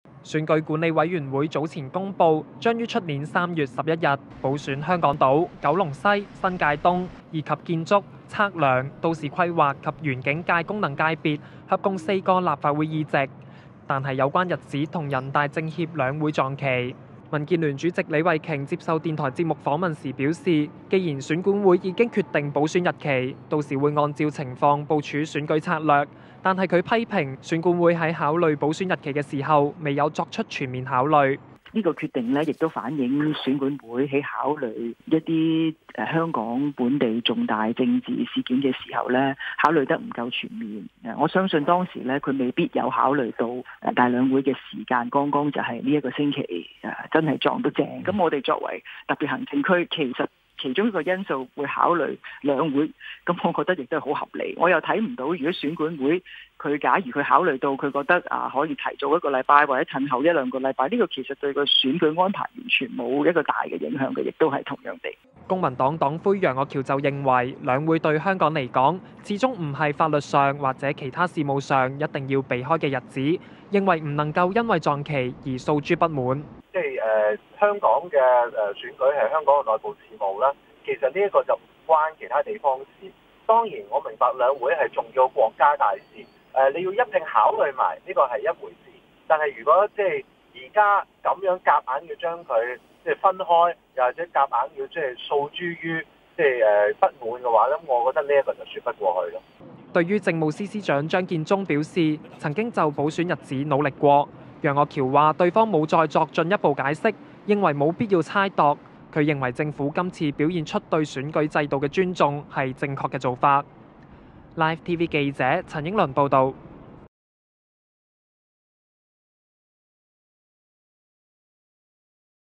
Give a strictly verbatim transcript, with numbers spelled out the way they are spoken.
選舉管理委員會早前公布，將於出年三月十一日補選香港島、九龍西、新界東以及建築、測量、都市規劃及園境界功能界別合共四個立法會議席，但係有關日子同人大政協兩會撞期。民建聯主席李慧瓊接受電台節目訪問時表示，既然選管會已經決定補選日期，到時會按照情況部署選舉策略。但係佢批評選管會喺考慮補選日期嘅時候，未有作出全面考慮。 呢個決定咧，亦都反映選管會喺考慮一啲誒香港本地重大政治事件嘅時候咧，考慮得唔夠全面。誒，我相信當時咧，佢未必有考慮到誒大兩會嘅時間，剛剛就係呢一個星期誒，真係撞得正。咁我哋作為特別行政區，其實其中一個因素會考慮兩會，咁我覺得亦都係好合理。我又睇唔到，如果選管會佢假如佢考慮到佢覺得啊可以提早一個禮拜或者褪後一兩個禮拜，呢個其實對個選舉安排完全冇一個大嘅影響嘅，亦都係同樣地。 公民黨黨魁楊岳橋就認為，兩會對香港嚟講，始終唔係法律上或者其他事務上一定要避開嘅日子，認為唔能夠因為撞期而訴諸不滿。 即係誒香港嘅誒選舉係香港嘅內部事務啦，其實呢一個就唔關其他地方事。當然我明白兩會係重要國家大事，誒你要一併考慮埋呢個係一回事。但係如果即係而家咁樣夾硬要將佢即係分開，又或者夾硬要即係訴諸於即係誒不滿嘅話咧，我覺得呢一個就説不過去咯。 對於政務司司長張建宗表示，曾經就補選日子努力過。楊岳橋話：對方冇再作進一步解釋，認為冇必要猜度。佢認為政府今次表現出對選舉制度嘅尊重係正確嘅做法。Live T V 記者陳英倫報導。